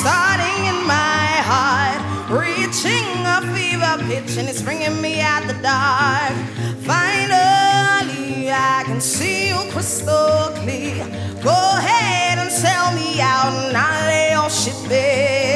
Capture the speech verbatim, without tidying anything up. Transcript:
starting in my heart, reaching a fever pitch, and it's bringing me out the dark. Finally, I can see you crystal clear. Go ahead and sell me out, and I'll lay your shit bare.